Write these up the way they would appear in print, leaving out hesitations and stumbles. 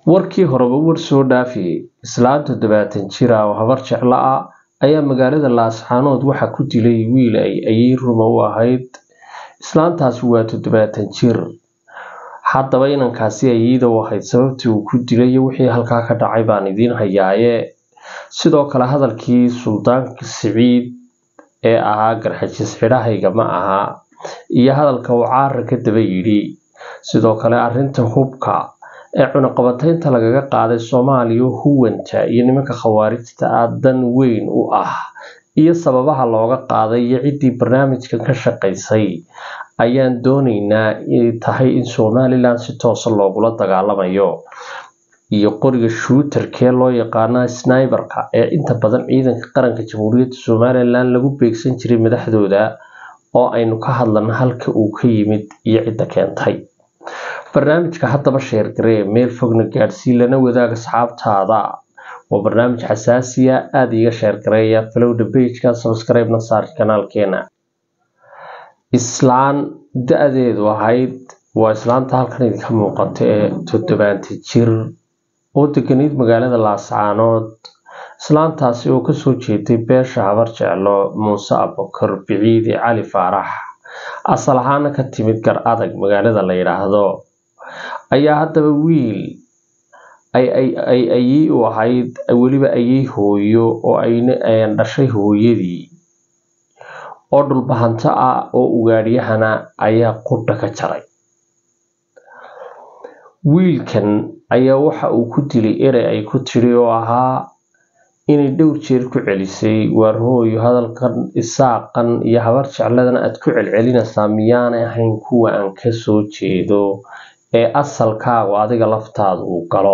warkii horeba war soo dhaafiyay islaanta 70 jir ah oo habar jecla ah ayaa magaalada Laascaanood waxa ku dilay wiil ay ruma u ahayd islaantaas waa 70 jir haddaba inankaasi ayida waxay sababtii uu ku dilay wixii halka ka dhacay baan idin hayaaye sidoo kale hadalkii suldaanka Siciid ee ahaa garxajis xidhahayga ma aha iyo hadalka uu caar ka daba yiri sidoo kale arinta hubka ee cunaqabataynta lagaga qaaday Soomaaliya huwanta iyo nimanka khawaarijta aadan weyn u ah iyo sababaha looga qaaday iyo cidii barnaamijkan ka shaqeysay ayaan doonaynaa inay tahay in Somaliland si toos ah loogu dagaalamayo iyo qoriga shooterka loo yaqaan sniperka ee inta badan ciidanka qaranka Jamhuuriyadda Somaliland lagu beegsan jiray madaxdooda oo aynu ka hadlana halka uu ka yimid iyo cidda keentay barnaamijka haddaba share garee meel fogna gaarsii lana wadaaga asxaabtaada waa barnaamij xasaasi ah aad iga share gareeya follow the page-ka subscribe na saar kanaalkeena islaan da'deedu ahayd waa islaanta halkan idinka muuqata ee 70 jir oo deganeyd magaalada Laascaanood islaantaasi oo ka soo jeeday beesha habar jeclo Muuse Abubakar Biciidi Cali Faarax asal ahaan ka timid gar adag magaalada la yiraahdo ayaa haddaba wiil ay u ahayd waliba ay hooyo oo ayna dhashay hooyadii oo dhulbahanta ah oo ugaadhiyahana ayaa qudha ka jaray wiilkan ayaa waxa uu ku dilay eray ay ku tiri oo ahaa inay dhowr jeer ku celisay war hooyo hadalkan isaaqan iyo habar jecladana aad ku celcelinaysaa miyaanay ahayn kuwa aan ka soo jeedo ee asalkaagu adiga laftaadu uu galo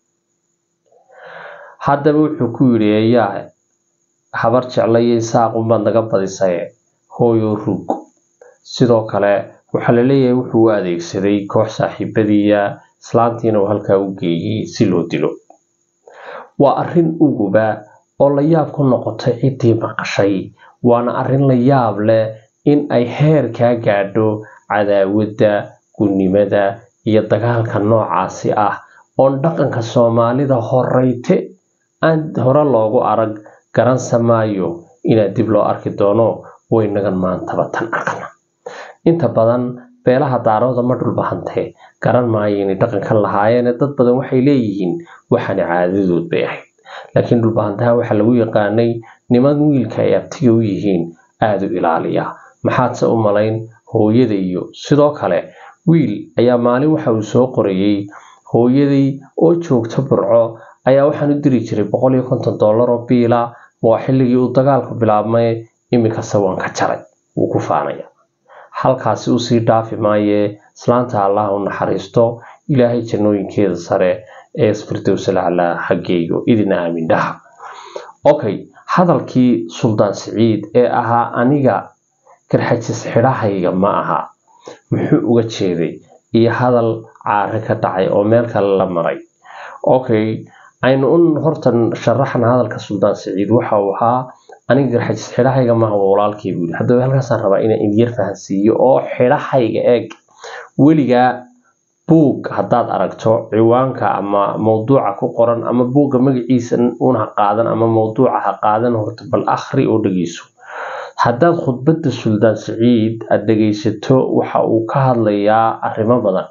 haddaba wuxuu ku yiri ayaa habar jecla iyo isaaqun baad naga badisay hooyo rug sidoo kale waxa la leeyahay wuxuu adeegsaday koox saaxiibadiya islaantiina uu halka u geeyay si loo dilo waa arin uguba oo la yaab ku noqotay cidii maqashay waana arin la yaab leh in ay heer ka gaadho cadaawada gunnimada iyo dagaalka noocaasi ah oo dhaqanka Soomaalida horeyte aan hore loogu arag garan samaayo ina dib loo arki doono way nagan maanta batan aqna inta badan beelaha daarooda ma dhulbahantay garan maayo in dhaqanka lahaayeen dad badan waxay leeyihiin waxaan caadadood bay ahayd laakiin dhulbahantaha waxa lagu yaqaanay niman wiilka ay abtiga u yihiin aad u ilaaliya maxaad u malayn hooyada iyo sidoo kale wiil ayaa maalin waxa uu soo qorayay hooyadii oo joogta Burco ayaa waxaan u diri jiray $150 oo biila waa xilligii uu dagaalku bilaabmay imika sawan ka jaray uu ku faanaya halkaasi uu sii dhaafi maaye islaanta Allah u naxariisto ilaahay jannooyinkeeda sare ee Firdaws al-Aala xageeyo idin aamin dhaha okay hadalkii Suldaan Siciid ee ahaa aniga garxajis xidhahayga ma aha muxuu uga jeeday iyo hadal caar ka dhacay oo meel kale la maray okay aynu hortan sharaxna hadalka Suldaan Siciid waxa uu ahaa aniga garxajis xidhahayga ma aha walaalkii buu haddaba halkaas aan rabaa inaan idin fahansiiyo oo xidhahayga eeg weliga buug hadaad aragto ciwaanka ama mowduuca ku qoran ama buugga magaciisa una qaadan ama mowduuca ha qaadan horta bal akhri oo dhageyso hadaad khudbada Suldaan Siciid aad dhageysato waxa uu ka hadlayaa arrimo badan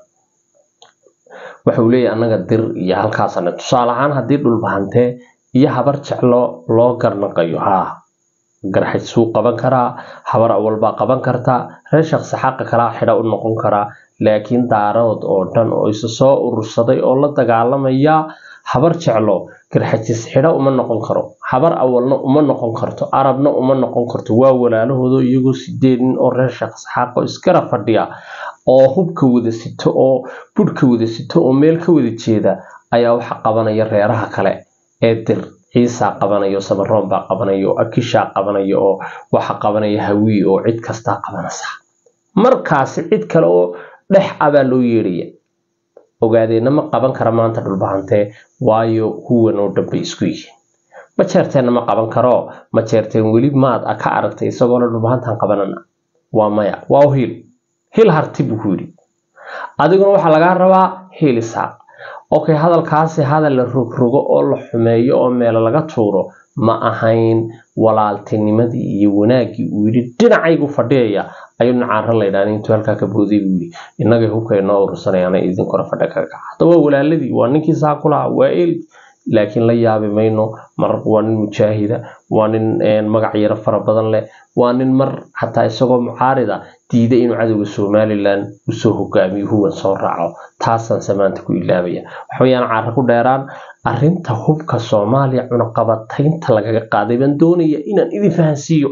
waxa uu leeyahay anaga dir iyo halkaas aan tusaale ahaan hadii dhulbahante iyo habar jeclo loo garnaqayo garxaj suu qaban karaa habar awalba qaban karta reer shakhsi xaq kala xidha u noqon karaa laakiin daarood oo dhan oo isa soo urursaday oo la dagaalamaya habar jeclo garxajis xidha uma noqon karo habar awalna uma noqon karto arabna uma noqon karto waa walaalahooda iyagu 8 oo reer shakhsi xaq oo iskara fadhiya oo hubka wada sito oo budka wada sito oo meel ka wada jeeda ayaa waxa qabanaya reeraha kale ee dir Ciisa qabanayo Samaroon baa qabanayo Akisha qabanayo oo waxa qabanaya Hawi oo cid kasta qabanaysa markaas cid kale oo dhex aba loo yeeriya ogaadeena ma qaban kara maanta dhulbahante waayo huwan oo dhanba isku yihiin ma jeerteen ma qaban karo ma jeerteen wali maad ka aragtay isagoo dhulbahantan qabanana waa maya waa hil harti buu yiri adiguna waxa laga rabaa hil isaaq okay hadalkaasi hadal la rogrogo oo la xumeeyo oo meel laga tuuro ma ahayn walaaltinimadii iyo wanaagii uu yiri dhinacaygu fadhiyaya ayuu nacaar la yiraahdo intuu halka ka boodiyay uu yiri inaga hubkayna ursanayna idin kor fadha ka hadaba walaaladii waa ninkii saakula waa laakiin la yaabi mayno mar waa nin mujaahida waa nin magac yar fara badan leh waa nin mar xataa isagoo mucaarida diiday inuu cadawga Somaliland u soo hogaamiyo huwa soo raaco taasan samaanta ku ilaabaya waxayaan caar ku dheeraan arinta hubka Soomaaliya cunaqabataynta lagaga qaaday baan doonaya inaan idin fahansiiyo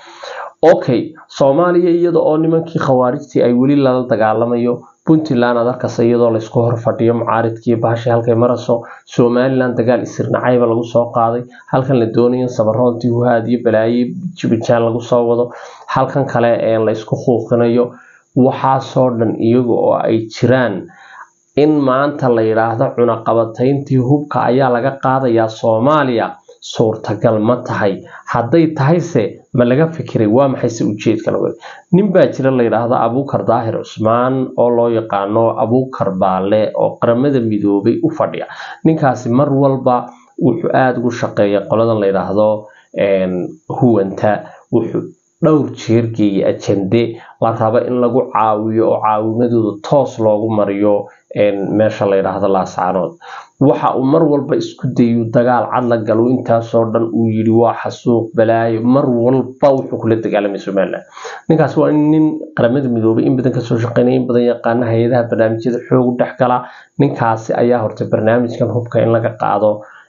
okay Soomaaliya iyadoo oo nimankii khawaarijtii ay wali la dagaalamayo Puntland adarkaas iyadoo la isku hor fadhiyo mucaaridkii baashi halkay maraso Somaliland dagaal isirnacayba lagu soo qaaday halkan la doonayo sabaroontii u haadiyo balaayi jibijaan lagu soo wado halkan kale ee la isku xuuqinayo waxa soo dhan iyaga oo ay jiraan in maanta la yiraahdo cunaqabatayntii hubka ayaa laga qaadayaa Soomaaliya suurtagal ma tahay haday tahayse ma laga fikiray waa maxay si ujeedka lagu nin baa jira la yiraahdo Abuukar Daahir Usmaan oo loo yaqaano Abuukar Baale oo qaramada midoobay u fadhiya ninkaasi mar walba wuxuu aad ugu shaqeeyaa qoladan la yiraahdo huwanta wuxuu dhowr jeerkii ajende la raba in lagu caawiyo oo caawimadooda toos loogu mariyo meesha la yiraahdo Laascaanood waxa uu mar walba isku dayo dagaal cad la galo intaas oo dhan uu yiri waa xasuuq balaayo mar walba wuxuu kula dagaalamay Somaliland ninkaas waa nin qaramada midoobay in badan ka soo shaqeynay in badan yaqaan hay'adaha barnaamijyada xoog dhaxgala ninkaasi ayaa hortay barnaamijkan hubka in laga qaado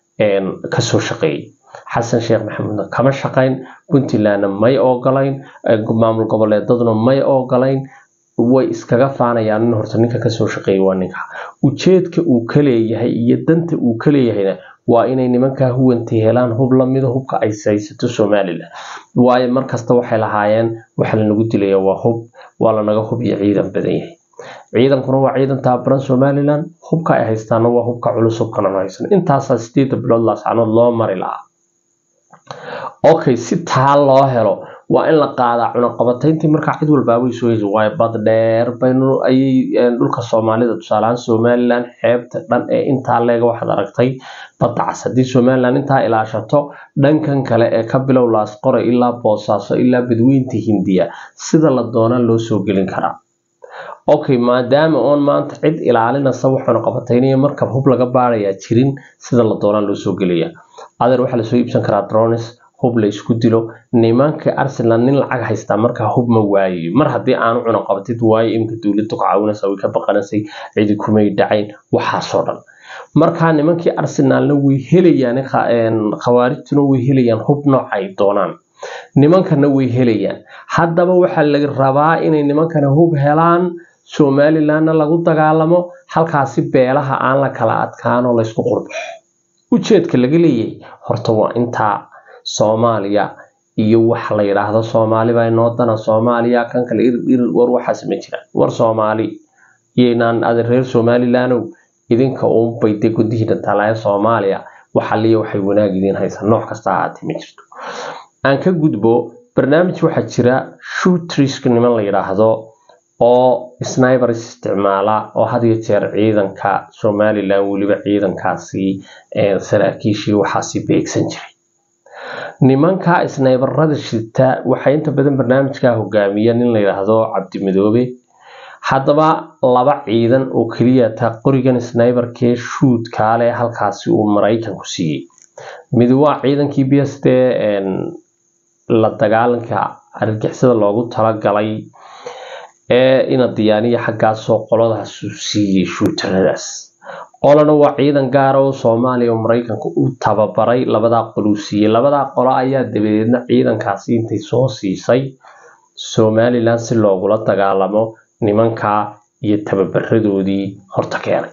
ka soo shaqeeyay Xasan Sheekh Maxamuud kama shaqeyn Puntland may ogolayn maamul goboleedaduna may ogolayn way iskaga faanayaan horta ninka ka soo shaqeeyay waa ninka ujeedka uu kaleeyahay iyo danta uu kaleeyahayna waa inay nimanka huwantay helaan hub la mid hubka ay saysato Somaliland waayo markasta waxay lahaayeen waxa la nagu dilay waa hub wala naga hub iyo ciidan badan yahay ciidankuna waa ciidan taabaran Somaliland hubka ay haystaan waa hubka culus hubkana haysan intaas 8 bilood Laascaanood loo mari lahaa okay si taa loo helo waa in la qaadaa cunaqabatayntii marka cid walba way soo yeeshay way bad dheer baynu ay dhulka Soomaalida tusaalaan Somaliland xeebta dhan ee inta leega waxaad aragtay badda casadii Somaliland inta ilaashato dhankan kale ee ka bilow laas qore ilaa Boosaaso ilaa Badweynta Hindiya sida la doona loo soo gelin karaa okay maadaama on maanta cid ilaalinaysa waxaan qabataynaya marka hub laga baaraya jirin sida la doona loo soo geliya adeer waxa la soo iibsan karaa drones hub la isku dilo nimanka Arsenal nin lacag haysta marka hub ma waayo mar hadii aan cunaqabatid waayo imka dawladdu ka caawinaysa way ka baqanaysay cid kumay dhacayn waxa soo dhan marka nimankii Arsenalna way helayaan khawaarijtuna way helayaan hub noocay doonaan nimankana way helayaan haddaba waxa laga rabaa inay nimankana hub helaan Somaliland lagu dagaalamo halkaasi beelaha aan la kala adkaano la isku qurbo ujeedka laga leeyahay horta waa inta Soomaaliya iyo wax la yiraahdo Soomaali baa inoo dana Soomaaliya kan kale war waxa ma jiraan war Soomaali yeenan reer Somaliland idinka oo bayday gudihiina talaya Soomaaliya waxa liyo waxay wanaag idin haysan nooc kasta aad ma jirto aan ka gudbo barnaamij waxa jira shoot risk niman la yiraahdo oo sniper isticmaala oo had iyo jeer ciidanka Somaliland waliba ciidankaasi saraakiishii waxa si beegsan jiray nimanka sniperada shita waxa inta badan barnaamijka hogaamiya nin la yiraahdo Cabdi Madoobe haddaba laba ciidan oo kaliya ta qorigan sniperkee shoot kaale halkaasi uu Mareykanku siiyay mid waa ciidankii BST la dagaalanka argixisada loogu talagalay ina diyaaniya xaggaas soo qoladaas siiyay shooteradaas qolana waa ciidan gaar ah oo Soomaaliya oo Mareykanku u tababaray labada qolusiye labada qolo ayaa dabadeedna ciidankaasi intay soo siisay Somaliland si loogu la dagaalamo nimanka iyo tababaradoodii horta keenay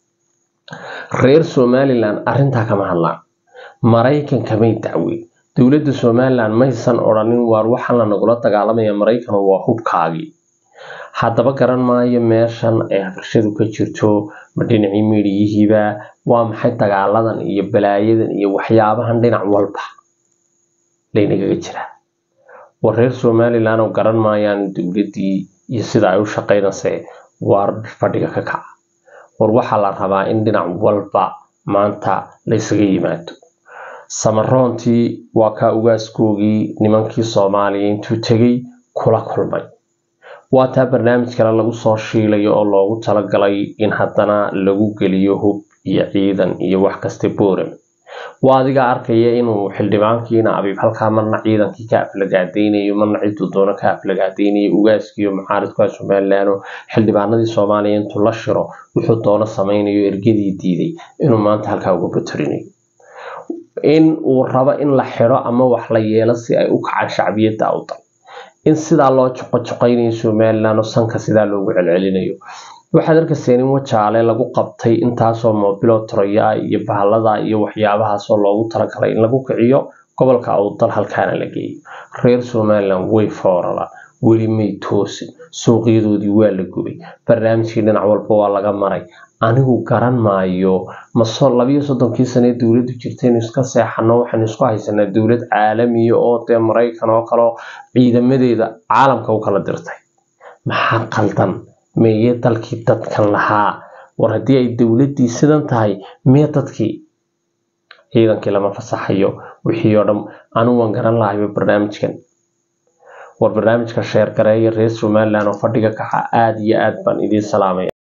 reer Somaliland arinta kama hadlaan Mareykanka may dacway dawladda Somaliland maysan oranin war waxaan la nagula dagaalamaya Mareykan waa hubkaagi haddaba garan maayo meeshan ee bulshadu ka jirto madinacii meediyihiiba waa maxay dagaaladan iyo balaayadan iyo waxyaabahan dhinac walba leenaga jira wareer Somaliland oo garan maayaan dawladii iyo sida ay u shaqeynayso war fadhiga ka kaca war waxa la rabaa in dhinac walba maanta la isaga yimaado. Samaroontii waa ka ugaaskoogii nimankii Soomaaliya intuu tagay kula kulmay. waa taa barnaamij kale lagu soo shiilayo oo loogu talagalay in haddana lagu geliyo hub iyo ciidan iyo wax kasta Boorem. waa adiga arkaya inuu xildhibaankiina Abiib halkaa marna ciidankii ka aflagaadeynayo marna ciduu doono ka aflagaadeynayo ugaaskiyo mucaaridka Somaliland xildhibaanadii Soomaaliya intuu la shiro wuxuu doono sameynayo ergadii diiday inuu maanta halkaa uga batarinayo in uu rabo in la xiro ama wax la yeelo si ay u kacaan shacbiyadda awdal in sidaa loo joqojoqeynayo Somaliland oo sanka sidaa loogu celcelinayo. waxaad arkaysaa in wajaale lagu qabtay intaasoo mobilo Troya iyo bahalada iyo waxyaabahaas oo loogu talagalay in lagu kiciyo gobolka awdal halkaana la geeyo. reer Somaliland way foorala weli may toosin suuqyadoodii waa la gubay barnaamijkii dhinac walba waa laga maray. anigu garan maayo ma soo 32 sano dawladdu jirtay in iska seexano waxaan isku haysanaa dawlad caalami oo te Mareykan oo kale ciidamadeeda caalamka u kala dirtay. maxaa qaldan meeyay dalkii dadkan lahaa war haddii ay dawladdii sidan tahay mee dadkii ciidankii lama fasaxayo wixii oo dhan anu waan garan lahay barnaamijkan. war barnaamijka share gareeya reer Somaliland oo fadhiga kaxa aad iyo aad baan idin salaamay.